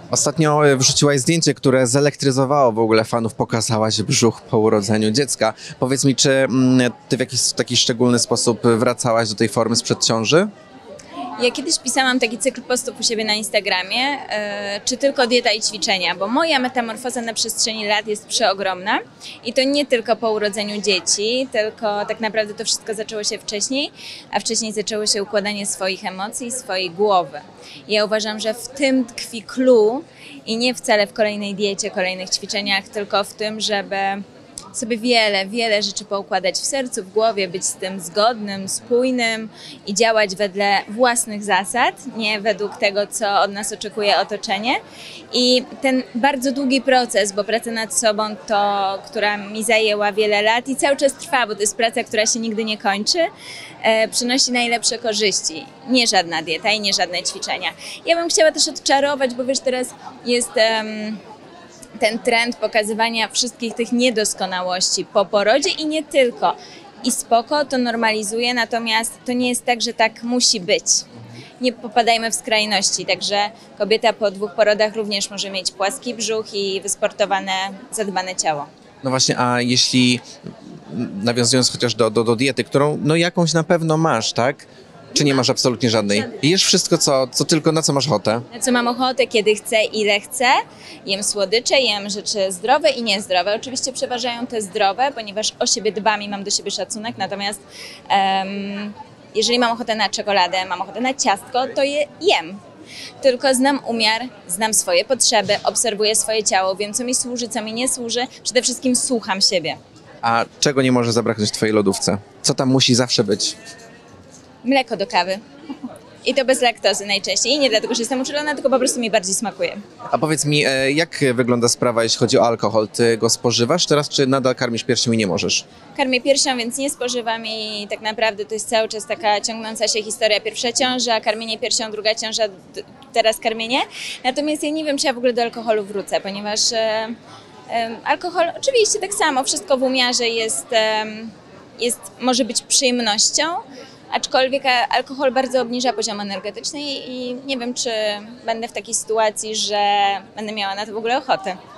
Ostatnio wrzuciłaś zdjęcie, które zelektryzowało w ogóle fanów, pokazałaś brzuch po urodzeniu dziecka. Powiedz mi, czy ty w jakiś taki szczególny sposób wracałaś do tej formy sprzed ciąży? Ja kiedyś pisałam taki cykl postów u siebie na Instagramie, czy tylko dieta i ćwiczenia, bo moja metamorfoza na przestrzeni lat jest przeogromna i to nie tylko po urodzeniu dzieci, tylko tak naprawdę to wszystko zaczęło się wcześniej, a wcześniej zaczęło się układanie swoich emocji, swojej głowy. Ja uważam, że w tym tkwi clue i nie wcale w kolejnej diecie, kolejnych ćwiczeniach, tylko w tym, żeby sobie wiele rzeczy poukładać w sercu, w głowie, być z tym zgodnym, spójnym i działać wedle własnych zasad, nie według tego, co od nas oczekuje otoczenie. I ten bardzo długi proces, bo praca nad sobą to, która mi zajęła wiele lat i cały czas trwa, bo to jest praca, która się nigdy nie kończy, przynosi najlepsze korzyści. Nie żadna dieta i nie żadne ćwiczenia. Ja bym chciała też odczarować, bo wiesz, teraz jest ten trend pokazywania wszystkich tych niedoskonałości po porodzie i nie tylko. I spoko, to normalizuje, natomiast to nie jest tak, że tak musi być. Nie popadajmy w skrajności, także kobieta po 2 porodach również może mieć płaski brzuch i wysportowane, zadbane ciało. No właśnie, a jeśli, nawiązując chociaż do diety, którą no jakąś na pewno masz, tak? Czy nie masz absolutnie żadnej? Jesz wszystko, co tylko na co masz ochotę? Na co mam ochotę, kiedy chcę, ile chcę. Jem słodycze, jem rzeczy zdrowe i niezdrowe. Oczywiście przeważają te zdrowe, ponieważ o siebie dbam i mam do siebie szacunek. Natomiast jeżeli mam ochotę na czekoladę, mam ochotę na ciastko, to je jem. Tylko znam umiar, znam swoje potrzeby, obserwuję swoje ciało, wiem co mi służy, co mi nie służy. Przede wszystkim słucham siebie. A czego nie może zabraknąć w twojej lodówce? Co tam musi zawsze być? Mleko do kawy. I to bez laktozy najczęściej. I nie dlatego, że jestem uczulona, tylko po prostu mi bardziej smakuje. A powiedz mi, jak wygląda sprawa, jeśli chodzi o alkohol? Ty go spożywasz teraz, czy nadal karmisz piersią i nie możesz? Karmię piersią, więc nie spożywam i tak naprawdę to jest cały czas taka ciągnąca się historia. Pierwsza ciąża, karmienie piersią, druga ciąża, teraz karmienie. Natomiast ja nie wiem, czy ja w ogóle do alkoholu wrócę, ponieważ alkohol oczywiście tak samo, wszystko w umiarze może być przyjemnością, aczkolwiek alkohol bardzo obniża poziom energetyczny i nie wiem, czy będę w takiej sytuacji, że będę miała na to w ogóle ochotę.